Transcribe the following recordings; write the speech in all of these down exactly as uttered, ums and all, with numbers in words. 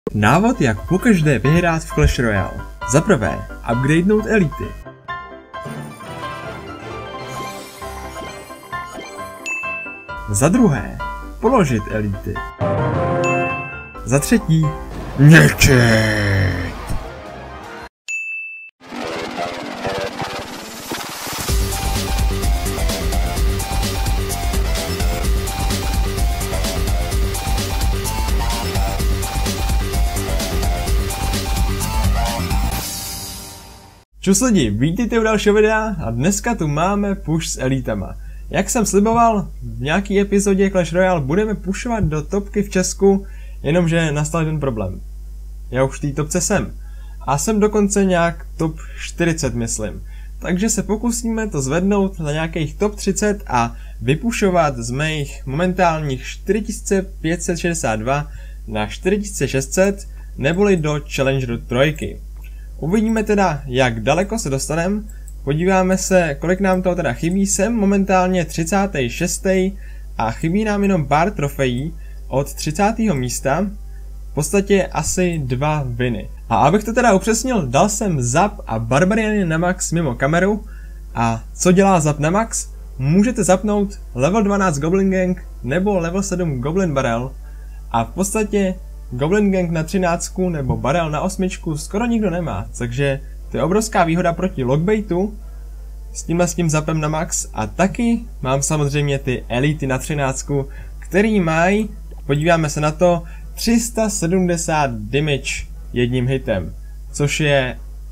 Návod, jak pokaždé vyhrát v Clash Royale. Za prvé, upgradenout elity. Za druhé, položit elity. Za třetí, ničit. Čus lidi, vítejte u dalšího videa a dneska tu máme push s elitama. Jak jsem sliboval, v nějaký epizodě Clash Royale budeme pushovat do topky v Česku, jenomže nastal jeden problém. Já už v té topce jsem. A jsem dokonce nějak top čtyřicet, myslím. Takže se pokusíme to zvednout na nějakých top třicet a vypušovat z mých momentálních čtyři tisíce pět set šedesát dva na čtyři tisíce šest set, neboli do Challengeru trojky. Uvidíme teda, jak daleko se dostaneme, podíváme se, kolik nám toho teda chybí. Jsem momentálně třicátý šestý a chybí nám jenom pár trofejí od třicátého místa, v podstatě asi dva winy. A abych to teda upřesnil, dal jsem zap a Barbariany na max mimo kameru. A co dělá zap na max? Můžete zapnout level dvanáct Goblin Gang nebo level sedm Goblin Barrel a v podstatě Goblin Gang na třináctku nebo Barrel na osmičku skoro nikdo nemá, takže to je obrovská výhoda proti logbaitu s tímhle s tím zapem na max. A taky mám samozřejmě ty elity na třináctku, který mají, podíváme se na to, tři sta sedmdesát damage jedním hitem, což je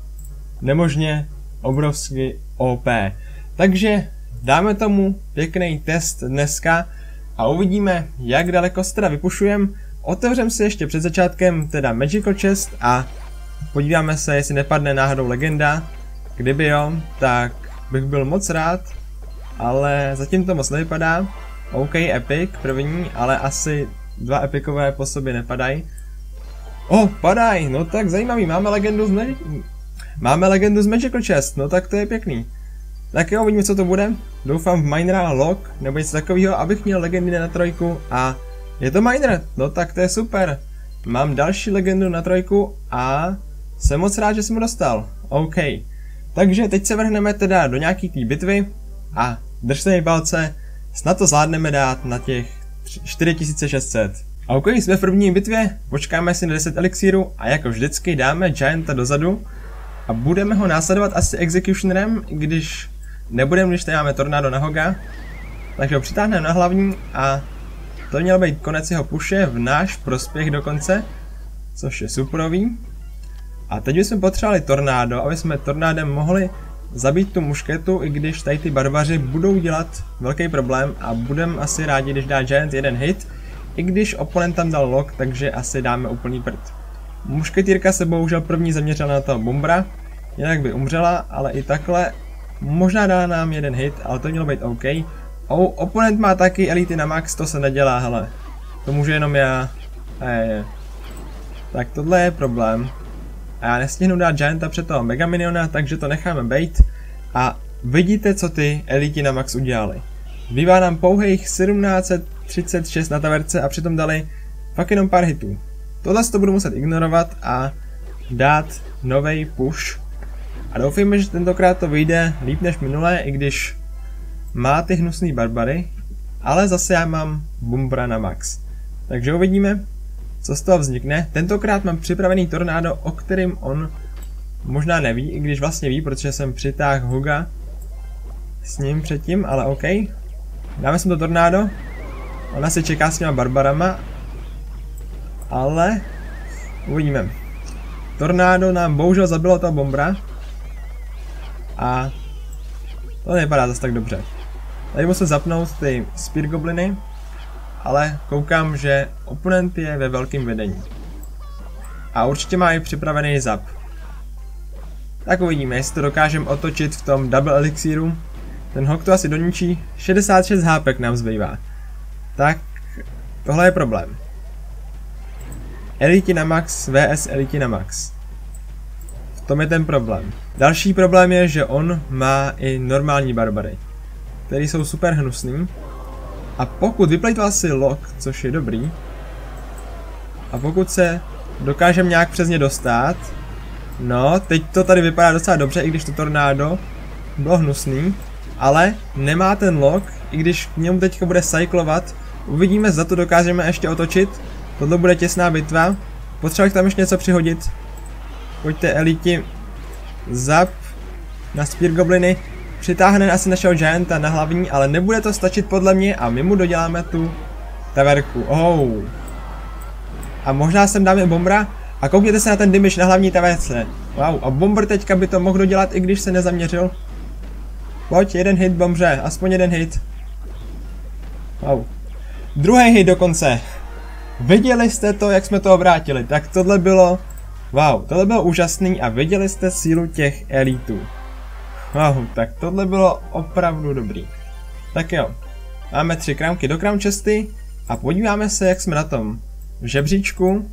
nemožně obrovský O P. Takže dáme tomu pěkný test dneska a uvidíme, jak daleko se teda vypušujeme. Otevřeme si ještě před začátkem teda Magical Chest a podíváme se, jestli nepadne náhodou legenda. Kdyby jo, tak bych byl moc rád, ale zatím to moc nevypadá. OK, epic první, ale asi dva epikové po sobě nepadají. Oh, padají, no tak zajímavý, máme legendu z Magic... Máme legendu z Magical Chest, no tak to je pěkný. Tak jo, uvidíme, co to bude. Doufám v Minera Lock nebo něco takového, abych měl legendy na trojku a je to miner, no tak to je super. Mám další legendu na trojku a jsem moc rád, že jsem ho dostal. OK. Takže teď se vrhneme teda do nějaký té bitvy a držte mi palce, snad to zvládneme dát na těch čtyři tisíce šest set. OK, jsme v první bitvě, počkáme si na deset elixírů a jako vždycky dáme Gianta dozadu a budeme ho následovat asi Executionerem, i když nebudeme, když tady máme Tornádo na Hoga. Takže ho přitáhneme na hlavní a to měl být konec jeho puše v náš prospěch dokonce, což je superový. A teď bychom potřebovali Tornádo, aby jsme Tornádem mohli zabít tu mušketu, i když tady ty barbaři budou dělat velký problém a budeme asi rádi, když dá Giant jeden hit, i když oponent tam dal lock, takže asi dáme úplný prd. Mušketýrka se bohužel první zaměřila na toho bombra, jinak by umřela, ale i takhle možná dá nám jeden hit, ale to mělo být OK. Oh, oponent má taky elity na max, to se nedělá, hele. To můžu jenom já. Eee. Tak tohle je problém. A já nestihnu dát Gianta před toho Mega Miniona, takže to necháme bejt. A vidíte, co ty elity na max udělali. Bývá nám pouhých tisíc sedm set třicet šest na taverce a přitom dali fakt jenom pár hitů. Tohle to budu muset ignorovat a dát novej push. A doufejme, že tentokrát to vyjde líp než minulé, i když má ty hnusný barbary, ale zase já mám Bombra na max. Takže uvidíme, co z toho vznikne. Tentokrát mám připravený Tornádo, o kterým on možná neví, i když vlastně ví, protože jsem přitáhl Hoga s ním předtím, ale OK. Dáme sem to Tornádo. Ona se čeká s těma barbarama, ale uvidíme. Tornádo nám bohužel zabilo toho Bombra a to nevypadá zase tak dobře. Tady musím zapnout ty Spear Gobliny, ale koukám, že oponent je ve velkém vedení. A určitě má i připravený zap. Tak uvidíme, jestli to dokážeme otočit v tom double elixíru. Ten Hog to asi doničí, šedesát šest há pé nám zbývá. Tak tohle je problém. Elity na max vs elity na max. V tom je ten problém. Další problém je, že on má i normální barbary, který jsou super hnusný. A pokud vyplejtoval si lock, což je dobrý, a pokud se dokážeme nějak přes ně dostat. No, teď to tady vypadá docela dobře, i když to tornádo bylo hnusný. Ale nemá ten lock, i když k němu teďka bude cyklovat. Uvidíme, zda to dokážeme ještě otočit. Tohle bude těsná bitva. Potřeba tam ještě něco přihodit. Pojďte eliti. Zap. Na Spear Gobliny. Přitáhne asi našeho Gianta na hlavní, ale nebude to stačit podle mě a my mu doděláme tu taverku. Oh. A možná sem dáme bombra. A koukněte se na ten damage na hlavní taverce. Wow, a bomber teďka by to mohl dodělat, i když se nezaměřil. Pojď, jeden hit, bombře, aspoň jeden hit. Wow. Druhý hit dokonce. Viděli jste to, jak jsme to obrátili, tak tohle bylo, wow, tohle bylo úžasný a viděli jste sílu těch elitů. Wow, tak tohle bylo opravdu dobrý. Tak jo, máme tři krámky do crown chesty a podíváme se, jak jsme na tom v žebříčku.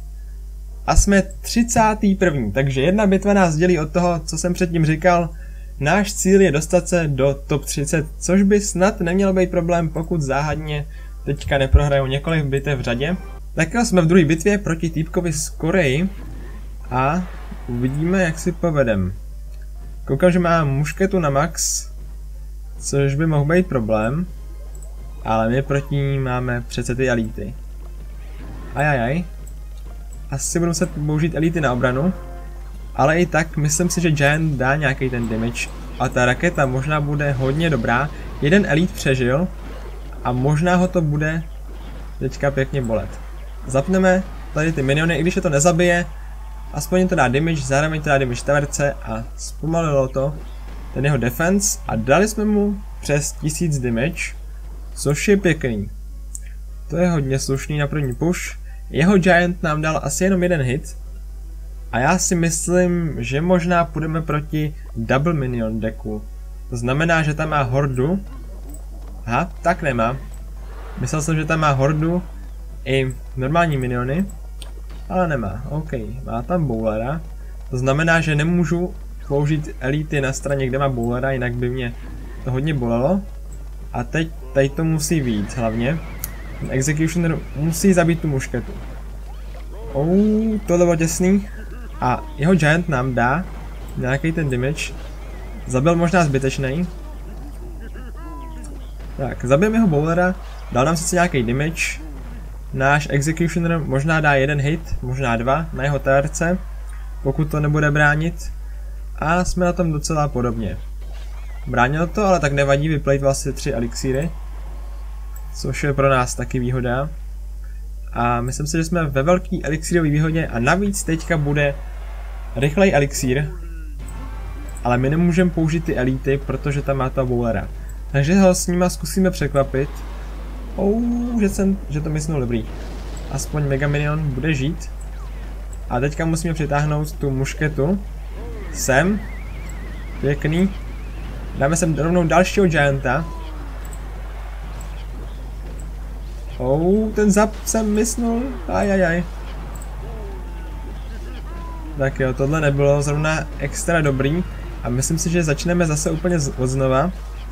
A jsme třicátý první, takže jedna bitva nás dělí od toho, co jsem předtím říkal. Náš cíl je dostat se do top třicet, což by snad nemělo být problém, pokud záhadně teďka neprohrajou několik bitev v řadě. Tak jo, jsme v druhé bitvě proti týpkovi z Koreji a uvidíme, jak si povedem. Koukám, že má mušketu na max, což by mohl být problém, ale my proti ní máme přece ty elity. Ajajaj. Asi budu muset použít elity na obranu, ale i tak myslím si, že Giant dá nějaký ten damage a ta raketa možná bude hodně dobrá. Jeden elite přežil a možná ho to bude teďka pěkně bolet. Zapneme tady ty miniony, i když je to nezabije, aspoň to dá damage, zároveň to dá damage taverce a zpomalilo to ten jeho defense a dali jsme mu přes tisíc damage, což je pěkný. To je hodně slušný na první push. Jeho Giant nám dal asi jenom jeden hit. A já si myslím, že možná půjdeme proti Double Minion decku. To znamená, že tam má hordu. Aha, tak nemá. Myslel jsem, že tam má hordu i normální miniony. Ale nemá, OK. Má tam bowlera. To znamená, že nemůžu použít elity na straně, kde má bowlera, jinak by mě to hodně bolelo. A teď tady to musí vyjít hlavně. Ten Executioner musí zabít tu mušketu. Oh, tohle bylo těsný. A jeho Giant nám dá nějaký ten damage. Zabil možná zbytečný. Tak, zabijeme jeho bowlera. Dal nám sice nějaký damage. Náš Executioner možná dá jeden hit, možná dva na jeho taverce, pokud to nebude bránit. A jsme na tom docela podobně. Bránil to, ale tak nevadí, vyplejtval si tři elixíry. Což je pro nás taky výhoda. A myslím si, že jsme ve velký elixírové výhodě a navíc teďka bude rychlej elixír. Ale my nemůžeme použít ty elity, protože tam má ta bowlera. Takže ho s nima zkusíme překvapit. Oh, že, jsem, že to myslel dobrý. Aspoň Mega Minion bude žít. A teďka musíme přitáhnout tu mušketu. Sem. Pěkný. Dáme sem rovnou dalšího Gianta. Oh, ten zap jsem mysnul. Ajajaj. Tak jo, tohle nebylo zrovna extra dobrý. A myslím si, že začneme zase úplně od znova.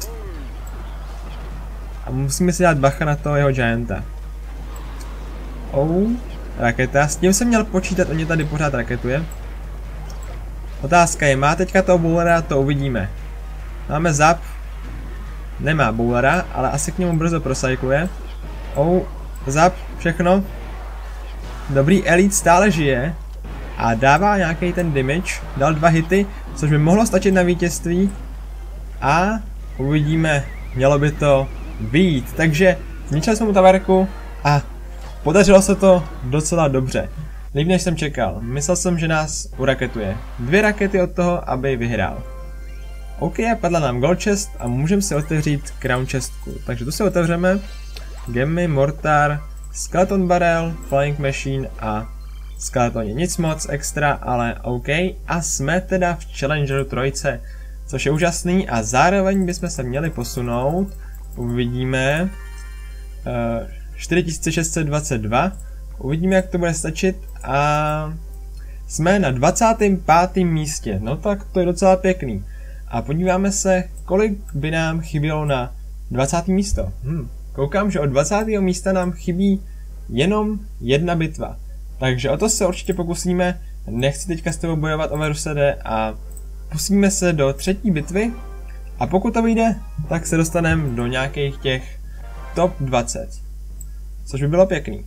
A musíme si dát bacha na toho jeho Gianta. Oh, raketa. S tím jsem měl počítat, oni tady pořád raketuje. Otázka je, má teďka toho bowlera, to uvidíme. Máme zap. Nemá bowlera, ale asi k němu brzo procykluje. Oh, zap, všechno. Dobrý, elite stále žije. A dává nějaký ten damage. Dal dva hity, což by mohlo stačit na vítězství. A uvidíme, mělo by to vyjít. Takže zničili jsme mu taverku a podařilo se to docela dobře. Líp než jsem čekal. Myslel jsem, že nás uraketuje. Dvě rakety od toho, aby vyhrál. OK, padla nám gold chest a můžeme si otevřít crown chestku. Takže tu si otevřeme. Gemmy, Mortar, Skeleton Barrel, Flying Machine a Skeletoně. Nic moc extra, ale OK. A jsme teda v Challengeru trojce, což je úžasný a zároveň bychom se měli posunout. Uvidíme. Uh, čtyři tisíce šest set dvacet dva. Uvidíme, jak to bude stačit a jsme na dvacátém pátém místě. No tak to je docela pěkný. A podíváme se, kolik by nám chybělo na dvacáté místo. Hm. Koukám, že od dvacátého místa nám chybí jenom jedna bitva. Takže o to se určitě pokusíme, nechci teďka s tebou bojovat o Verusede a pustíme se do třetí bitvy a pokud to vyjde, tak se dostaneme do nějakých těch top dvacet, což by bylo pěkný.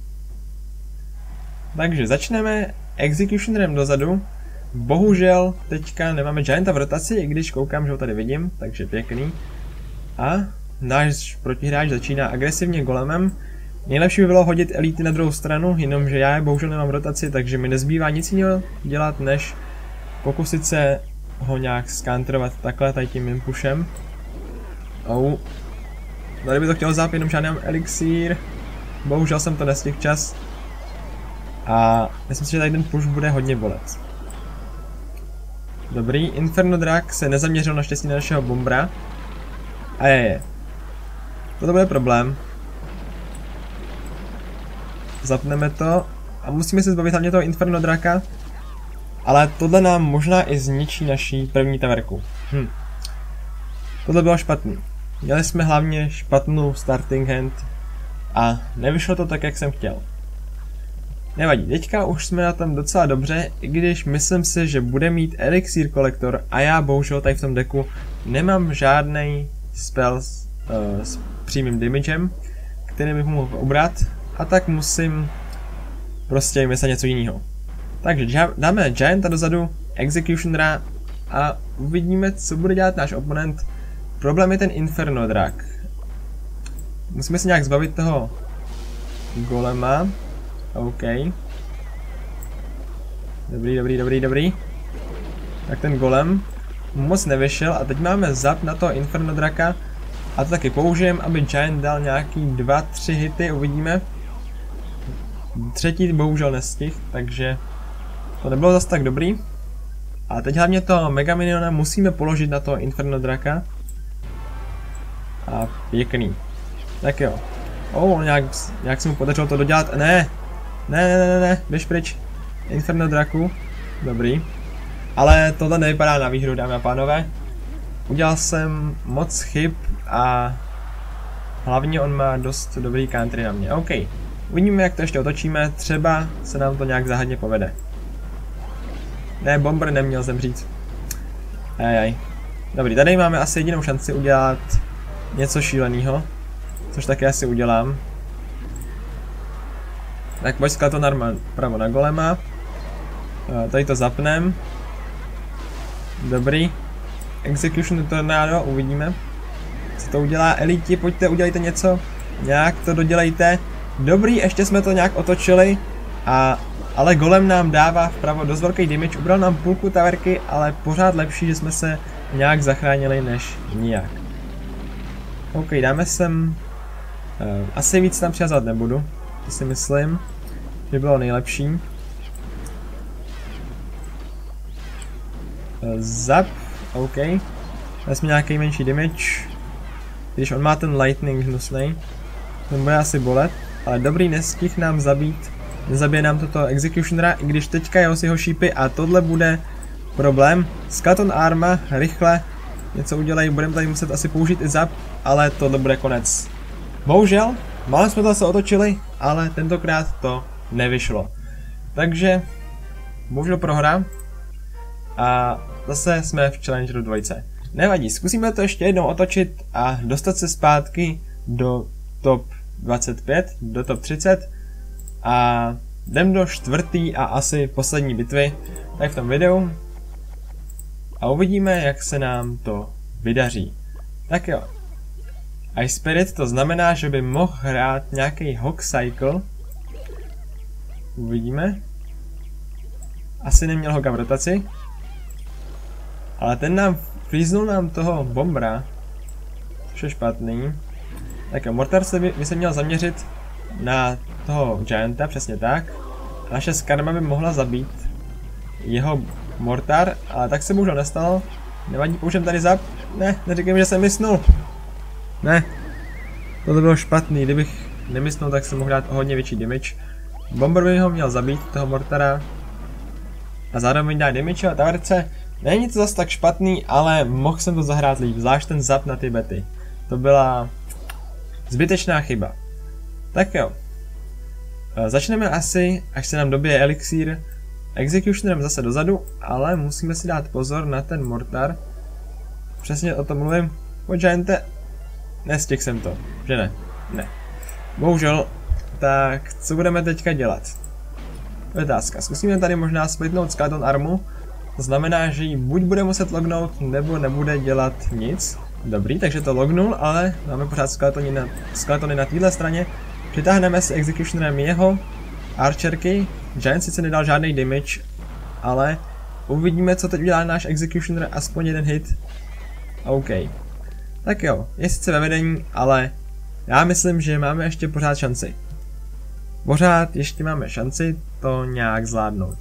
Takže začneme Executionerem dozadu, bohužel teďka nemáme Gianta v rotaci, i když koukám, že ho tady vidím, takže pěkný. A náš protihráč začíná agresivně golemem. Nejlepší by bylo hodit elity na druhou stranu, jenomže já je bohužel nemám rotaci, takže mi nezbývá nic jiného dělat, než pokusit se ho nějak skantrovat takhle, tady tím impushem. Au. Tady by to chtělo záp, jenom žádný elixír. Bohužel jsem to nestihl čas. A myslím si, že tady ten push bude hodně bolet. Dobrý, Inferno Drak se nezaměřil naštěstí na našeho bombra. A je je. Toto bude problém. Zapneme to a musíme se zbavit hlavně toho Inferno Draka. Ale tohle nám možná i zničí naší první taverku. Hm. Tohle bylo špatný. Měli jsme hlavně špatnou starting hand a nevyšlo to tak, jak jsem chtěl. Nevadí, teďka už jsme na tom docela dobře, i když myslím si, že bude mít elixír kolektor a já bohužel tady v tom deku nemám žádný spell uh, s přímým damagem, který bych mohl ubrat, a tak musím prostě myslet něco jiného. Takže dáme Gianta dozadu, Executionera a uvidíme, co bude dělat náš oponent. Problém je ten Inferno Drak. Musíme se nějak zbavit toho golema. OK. Dobrý, dobrý, dobrý, dobrý. Tak ten golem moc nevyšel a teď máme zap na toho Inferno Draka. A to taky použijem, aby Giant dal nějaký dva tři hity, uvidíme. Třetí bohužel nestihl, takže to nebylo zase tak dobrý. A teď hlavně toho Mega Miniona musíme položit na toho Inferno Draka. A pěkný. Tak jo. Oh, nějak, nějak se mu podařilo to dodělat. Ne! Ne, ne, ne, ne, běž pryč. Inferno Draku. Dobrý. Ale tohle nevypadá na výhru, dámy a pánové. Udělal jsem moc chyb a hlavně on má dost dobrý country na mě. OK. Uvidíme, jak to ještě otočíme, třeba se nám to nějak záhadně povede. Ne, bomber neměl zemřít. Ajaj. Dobrý, tady máme asi jedinou šanci udělat něco šíleného, což také asi udělám. Tak pojď skeleton arma pravo na golema. Tady to zapnem. Dobrý. Execution tornado, uvidíme. Co to udělá, eliti, pojďte, udělejte něco. Nějak to dodělejte. Dobrý, ještě jsme to nějak otočili. A, ale golem nám dává vpravo dost velký damage. Ubral nám půlku taverky, ale pořád lepší, že jsme se nějak zachránili než nijak. OK, dáme sem. Uh, asi víc tam přihazovat nebudu. To si myslím, že bylo nejlepší. Uh, zap, OK. Dali jsme nějaký menší damage. Když on má ten lightning hnusnej, ten bude asi bolet. Ale dobrý, nestih nám zabít. Nezabije nám toto Executionera, i když teďka jeho si ho šípy a tohle bude problém. Skeleton arma, rychle. Něco udělají, budeme tady muset asi použít i zap, ale tohle bude konec. Bohužel, málo jsme to zase otočili, ale tentokrát to nevyšlo. Takže, bohužel prohra. A zase jsme v Challengeru dvojce. Nevadí, zkusíme to ještě jednou otočit a dostat se zpátky do top dvacet pět, do top třicet. A jdem do čtvrtý a asi poslední bitvy, tady v tom videu. A uvidíme, jak se nám to vydaří. Tak jo. Ice Spirit to znamená, že by mohl hrát nějaký Hog Cycle. Uvidíme. Asi neměl Hoga v rotaci. Ale ten nám freeznul nám toho bombra. Což je špatný. Tak jo, Mortar se by, by se měl zaměřit na toho Gianta, přesně tak. Naše Skarma by mohla zabít jeho Mortar, ale tak se bohužel nestalo. Nevadí, použijem tady zap. Ne, neříkám, že jsem mysnul. Ne. Tohle bylo špatný, kdybych nemysnul, tak jsem mohl dát o hodně větší damage. Bomber by ho měl zabít, toho Mortara. A zároveň dát damage a taverce. Není to zase tak špatný, ale mohl jsem to zahrát líp, zvlášť ten zap na ty bety. To byla zbytečná chyba. Tak jo. Začneme asi, až se nám dobije elixír executionerem zase dozadu, ale musíme si dát pozor na ten mortar. Přesně o tom mluvím. Pojď, Giante. Nestihl jsem to, že ne? Ne. Bohužel. Tak, co budeme teďka dělat? Otázka. Zkusíme tady možná splitnout skeleton armu. To znamená, že ji buď bude muset lognout, nebo nebude dělat nic. Dobrý, takže to lognul, ale máme pořád skeletony na, skeletony na téhle straně. Přitáhneme si executionerem jeho archerky. Giant sice nedal žádný damage, ale uvidíme, co teď udělá náš executioner, aspoň jeden hit. OK. Tak jo, je sice ve vedení, ale já myslím, že máme ještě pořád šanci. Pořád ještě máme šanci to nějak zvládnout.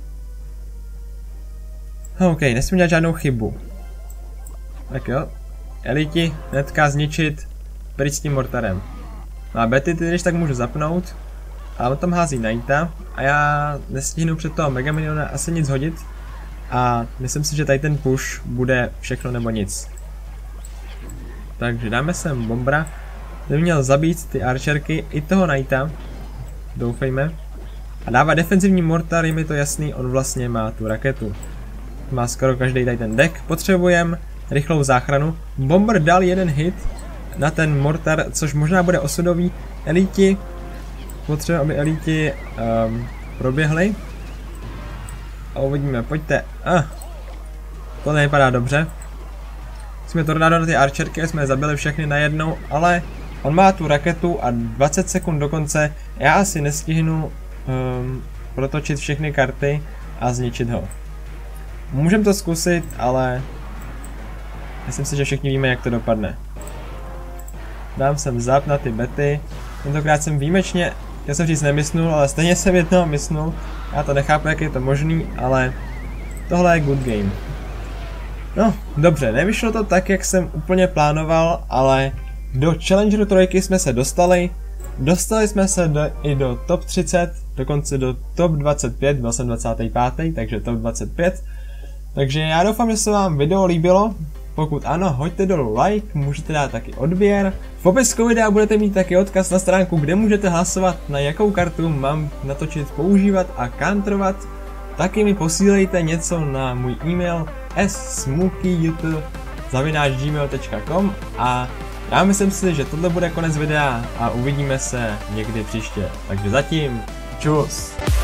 OK, nesmím dělat žádnou chybu. Tak jo, eliti hnedka zničit pryč s tím mortarem. No a Betty ty když tak můžu zapnout, ale on tam hází Knighta a já nestihnu před toho Megaminiona asi nic hodit. A myslím si, že tady ten push bude všechno nebo nic. Takže dáme sem Bombra, který měl zabít ty archerky i toho Knighta. Doufejme. A dává defenzivní mortar, je mi to jasný, on vlastně má tu raketu. Má skoro každý tady ten deck. Potřebujeme rychlou záchranu. Bomber dal jeden hit na ten mortar, což možná bude osudový. Eliti. Potřebujeme, aby eliti um, proběhli. A uvidíme, pojďte. Ah, to nevypadá dobře. Jsme tornádo na ty archerky, jsme je zabili všechny najednou, ale on má tu raketu a dvacet sekund do konce. Já asi nestihnu um, protočit všechny karty a zničit ho. Můžeme to zkusit, ale myslím si, že všichni víme, jak to dopadne. Dám sem zap na ty Betty. Tentokrát jsem výjimečně, já jsem říct nemysnul, ale stejně jsem jednoho mysnul. Já to nechápu, jak je to možný, ale tohle je good game. No, dobře, nevyšlo to tak, jak jsem úplně plánoval, ale do Challengeru trojky jsme se dostali. Dostali jsme se do, i do top třicet, dokonce do top dvacet pět, byl jsem dvacátý pátý, takže top dvacet pět. Takže já doufám, že se vám video líbilo. Pokud ano, hoďte dolů like, můžete dát taky odběr. V popisku videa budete mít taky odkaz na stránku, kde můžete hlasovat, na jakou kartu mám natočit, používat a counterovat. Taky mi posílejte něco na můj e-mail s smookyyoutube zavináč gmail tečka com a já myslím si, že tohle bude konec videa a uvidíme se někdy příště. Takže zatím, čus!